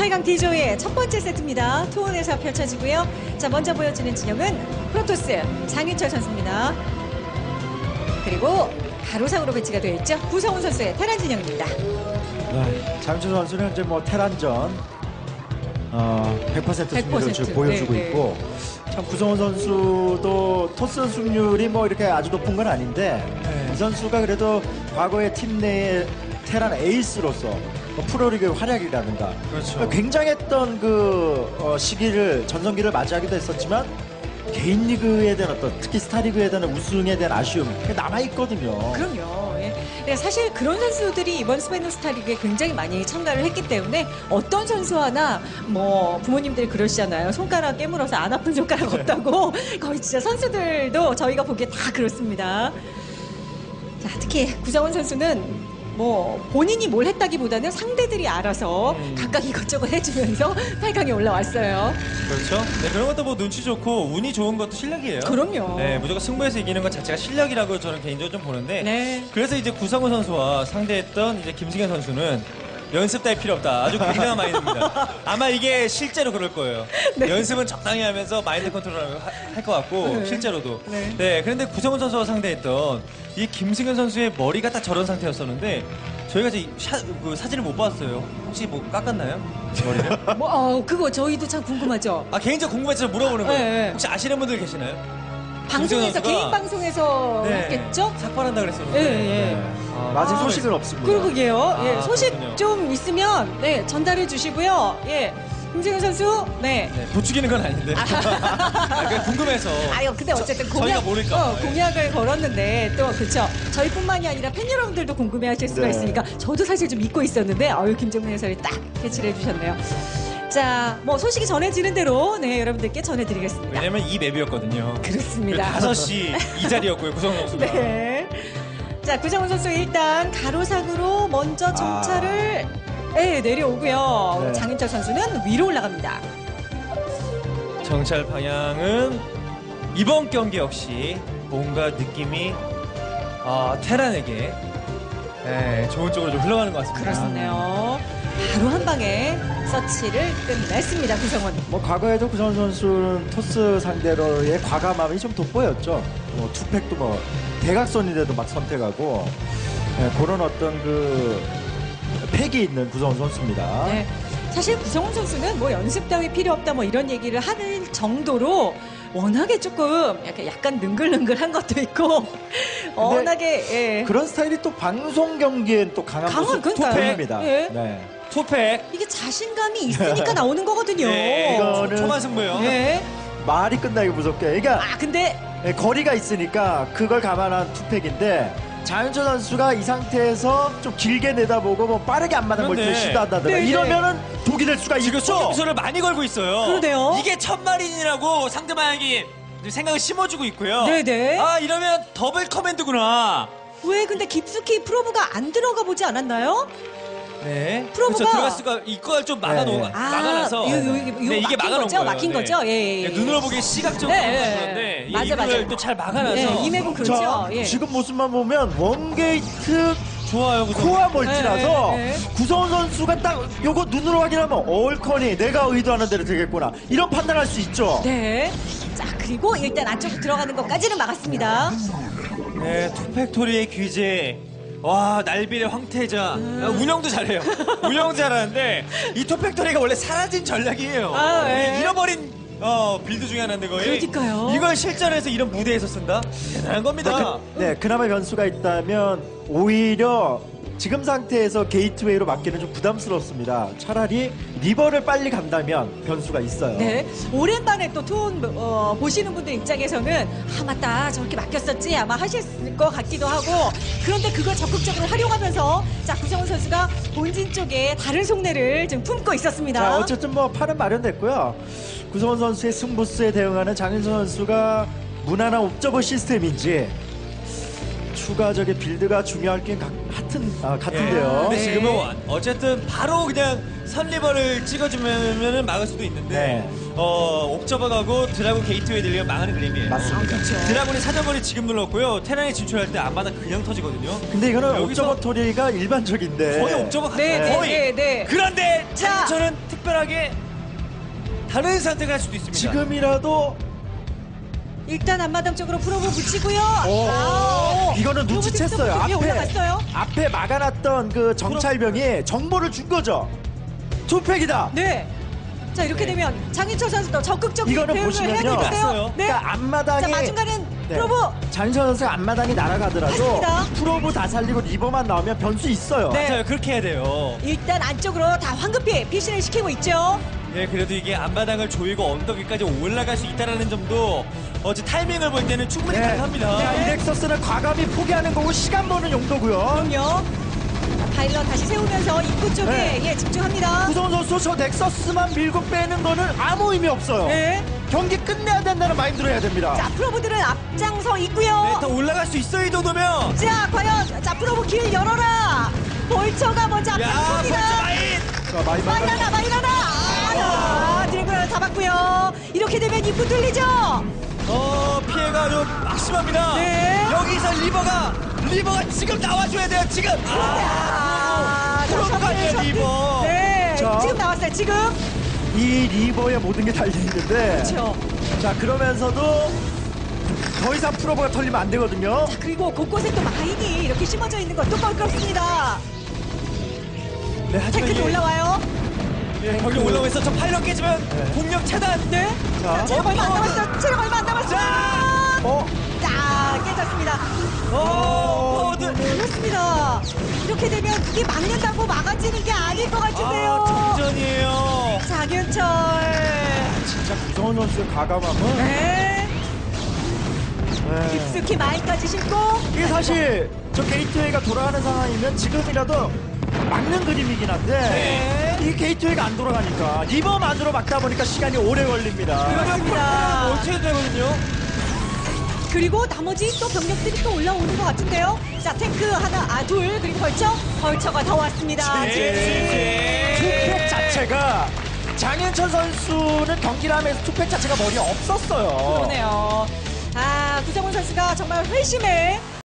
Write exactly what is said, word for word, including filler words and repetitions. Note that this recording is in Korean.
팔 강 D조의 첫 번째 세트입니다. 투혼에서 펼쳐지고요. 자, 먼저 보여주는 진영은 프로토스 장윤철 선수입니다. 그리고 가로상으로 배치가 되어 있죠. 구성훈 선수의 테란 진영입니다. 네, 장윤철 선수는 이제 뭐 테란전 어, 백 퍼센트 승리를 지금 보여주고 네, 네. 있고, 참 구성훈 선수도 토스 승률이 뭐 이렇게 아주 높은 건 아닌데, 네. 이 선수가 그래도 과거의 팀 내의 테란 에이스로서 뭐 프로리그 활약이라든가 그렇죠. 굉장했던 그 어, 시기를 전성기를 맞이하기도 했었지만, 개인 리그에 대한 어떤 특히 스타리그에 대한 우승에 대한 아쉬움 남아 있거든요. 그럼요. 예. 네, 사실 그런 선수들이 이번 스페누스타 리그에 굉장히 많이 참가를 했기 때문에 어떤 선수 하나 뭐 부모님들이 그러시잖아요. 손가락 깨물어서 안 아픈 손가락 없다고. 거의 진짜 선수들도 저희가 보기에 다 그렇습니다. 자, 특히 구성훈 선수는 뭐 본인이 뭘 했다기보다는 상대들이 알아서 음. 각각 이것저것 해주면서 팔 강에 올라왔어요. 그렇죠. 네, 그런 것도 뭐 눈치 좋고 운이 좋은 것도 실력이에요. 그럼요. 네, 무조건 승부에서 이기는 것 자체가 실력이라고 저는 개인적으로 좀 보는데. 네. 그래서 이제 구성훈 선수와 상대했던 이제 김승현 선수는 연습 따위 필요 없다. 아주 굉장한 마인드입니다. 아마 이게 실제로 그럴 거예요. 네. 연습은 적당히 하면서 마인드 컨트롤을 할 것 같고, 네. 실제로도. 네. 네, 그런데 구성훈 선수와 상대했던 이 김승현 선수의 머리가 딱 저런 상태였었는데, 저희가 이제 샤, 그 사진을 못 봤어요. 혹시 뭐 깎았나요? 머리를? 뭐, 어, 그거 저희도 참 궁금하죠. 아, 개인적으로 궁금해서 물어보는 거예요. 네, 네. 혹시 아시는 분들 계시나요? 방송에서, 선수가- 개인 방송에서 네. 했겠죠? 삭발한다 그랬었는데. 예, 예. 아, 아직 아, 소식은 없습니다. 그러게요. 아, 예, 소식 그렇군요. 좀 있으면 네, 전달해 주시고요. 예. 김승현 선수. 네. 네, 부추기는 건 아닌데. 아, 그냥 궁금해서. 아유, 근데 어쨌든 저- 공약, 저희가 모를까 어, 봐. 공약을 걸었는데 또 그렇죠. 저희뿐만이 아니라 팬 여러분들도 궁금해하실 수가 네. 있으니까 저도 사실 좀 믿고 있었는데 아유 김정민 해설이 딱 캐치를 해주셨네요. 자, 뭐 소식이 전해지는 대로 네 여러분들께 전해드리겠습니다. 왜냐면 이 맵이었거든요. 그렇습니다. 다섯 시 이 자리였고요, 구성훈 선수가. 네. 자, 구정훈 선수 일단 가로상으로 먼저 정찰을 네, 내려오고요. 네. 장윤철 선수는 위로 올라갑니다. 정찰 방향은 이번 경기 역시 뭔가 느낌이 아, 테란에게 네, 좋은 쪽으로 좀 흘러가는 것 같습니다. 그렇네요. 바로 한 방에 서치를 끝냈습니다. 구성훈. 뭐 과거에도 구성훈 선수는 토스 상대로의 과감함이 좀 돋보였죠. 뭐 투팩도 뭐 대각선인데도 막 선택하고, 네, 그런 어떤 그 팩이 있는 구성훈 선수입니다. 네. 사실 구성훈 선수는 뭐 연습 따위 필요 없다 뭐 이런 얘기를 하는 정도로 워낙에 조금 약간, 약간 능글능글한 것도 있고 워낙에 예. 그런 스타일이 또 방송 경기엔 또 강한 강한, 모습 그러니까요. 투팩입니다. 예. 네. 투팩. 이게 자신감이 있으니까 나오는 거거든요. 네, 이거는- 초반 승부예요. 네. 말이 끝나기 무섭게. 그러니까 아 근데 네, 거리가 있으니까 그걸 감안한 투팩인데, 장윤철 선수가 이 상태에서 좀 길게 내다보고 뭐 빠르게 앞마당 그런데- 멀티 시도한다든가 네, 이러면은 독이 될 수가 지금 있죠. 속임수를 많이 걸고 있어요. 그러네요. 이게 천마린이라고 상대방에게 생각을 심어주고 있고요. 네네. 아, 이러면 더블 커맨드구나. 왜 근데 깊숙이 프로브가 안 들어가 보지 않았나요? 네. 프로브가- 그렇죠. 들어갈 수가 이걸 좀 막아놓 네. 아, 막아놔서. 이거, 이거, 이거 네, 이게 막힌 막아놓은 거죠? 거예요. 막힌 네. 거죠? 예, 예, 예. 네, 눈으로 보기에 시각적으로 네, 네, 그런데 네. 이 맞아, 이걸 맞아. 또 잘 막아놔서 네, 이 맵은 그렇죠. 자, 예. 지금 모습만 보면 원게이트 좋아요. 구성. 코어 멀티라서 네, 네. 구성훈 선수가 딱 요거 눈으로 확인하면 얼커니 내가 의도하는 대로 되겠구나, 이런 판단할 수 있죠. 네. 자, 그리고 일단 안쪽으로 들어가는 것까지는 막았습니다. 네, 투팩토리의 귀재. 와, 날빌의 황태자. 음. 아, 운영도 잘해요. 운영 잘하는데 이 투팩토리가 원래 사라진 전략이에요. 아, 네. 잃어버린 어, 빌드 중에 하나인데 거의. 그러니까요. 이걸 실전에서 이런 무대에서 쓴다? 대단한 겁니다. 그, 네, 그나마 변수가 있다면 오히려 지금 상태에서 게이트웨이로 맞기는 좀 부담스럽습니다. 차라리 리버를 빨리 간다면 변수가 있어요. 네. 오랜만에 또 투혼 어, 보시는 분들 입장에서는 아 맞다 저렇게 맡겼었지 아마 하셨을 것 같기도 하고 그런데 그걸 적극적으로 활용하면서 자 구성훈 선수가 본진 쪽에 다른 속내를 좀 품고 있었습니다. 자, 어쨌든 뭐 판은 마련됐고요. 구성원 선수의 승부수에 대응하는 장윤선 선수가 무난한 옵저버 시스템인지 추가적인 빌드가 중요할 게 같은, 아, 같은데요. 근데 네. 지금은 와- 어쨌든 바로 그냥 선리버를 찍어주면은 막을 수도 있는데 네. 어 옵저버 가고 드라군 게이트웨이 들리면 망하는 그림이에요. 맞습니다. 그렇죠. 드라군이 사정거리 지금 눌렀고요. 테란이 진출할 때 안마다 그냥 터지거든요. 근데 이거는 여기서- 옵저버 토리가 일반적인데 거의 옵저버 같아요. 네, 네, 거의. 네, 네. 그런데 자. 저는 특별하게 다른 선택을 할 수도 있습니다. 지금이라도 일단 앞마당 쪽으로 프로브 붙이고요. 오, 아, 이거는 프로브 눈치챘어요. 득점 위에 앞에 올라갔어요. 앞에 막아놨던 그 정찰병이 정보를 준 거죠. 투팩이다. 네. 자 이렇게 네. 되면 장윤철 선수도 적극적인 이거는 대응을 보시면요. 해야겠는데요. 맞아요. 네. 그러니까 앞마당이 자 마중간은 네. 프로브. 장윤철 선수 앞마당이 날아가더라도 맞습니다. 프로브 다 살리고 리버만 나오면 변수 있어요. 네. 맞아요. 그렇게 해야 돼요. 일단 안쪽으로 다 황급히 피신을 시키고 있죠. 네, 그래도 이게 앞마당을 조이고 언덕 위까지 올라갈 수 있다는 점도 어제 타이밍을 볼 때는 충분히 네. 가능합니다. 자, 이 넥서스는 과감히 포기하는 거고 시간 버는 용도고요. 그럼요. 자, 파일럿 다시 세우면서 입구 쪽에 네. 예, 집중합니다. 구성원 선수 저 넥서스만 밀고 빼는 거는 아무 의미 없어요. 네. 경기 끝내야 된다는 마인드로 해야 됩니다. 자 프로브들은 앞장서 있고요. 네, 더 올라갈 수 있어요, 이 정도면. 자 과연 자 프로브 길 열어라. 볼처가 먼저 야, 앞장섭니다. 벌써 마인! 자, 마이 마이. 마이라나 마이라나. 아, 드래곤 하나 잡았고요. 이렇게 되면 입구 뚫리죠. 어, 피해가 아주 막심합니다. 네. 여기서 리버가, 리버가 지금 나와줘야 돼요, 지금! 아, 아, 프로브가 아니에요, 리버. 네, 자. 지금 나왔어요. 지금. 이 리버에 모든 게 달려있는데. 그렇죠. 자, 그러면서도 더 이상 프로브가 털리면 안 되거든요. 자, 그리고 곳곳에 또 마인이 이렇게 심어져 있는 것도 껄끄럽습니다. 네, 하지만 태클이 이게, 올라와요. 예, 거기 올라오고 있어. 저 파일럿 깨지면 네. 공격 차단. 네. 자, 자, 체력 얼마 안 어, 남았어요. 체력 얼마 안 남았어요. 어? 자, 깨졌습니다. 어, 어, 네. 그렇습니다. 이렇게 되면 그게 막는다고 막아지는 게 아닐 것 아, 같은데요. 정전이에요. 장윤철. 진짜 구성원 선수의 과감함은. 네. 네. 깊숙이 마인까지 싣고. 이게 사실 저 게이트웨이가 돌아가는 상황이면 지금이라도 막는 그림이긴 한데 네. 이 게이트웨이가 안 돌아가니까 리버만으로 막다 보니까 시간이 오래 걸립니다. 그렇습니다. 어떻게 되거든요? 그리고 나머지 또 병력들이 또 올라오는 것 같은데요. 자, 탱크 하나, 아, 둘, 그리고 벌처. 벌처가 더 왔습니다. 네. 투팩 자체가 장윤철 선수는 경기를 하면서 투팩 자체가 머리에 없었어요. 그러네요. 아, 구성훈 선수가 정말 회심의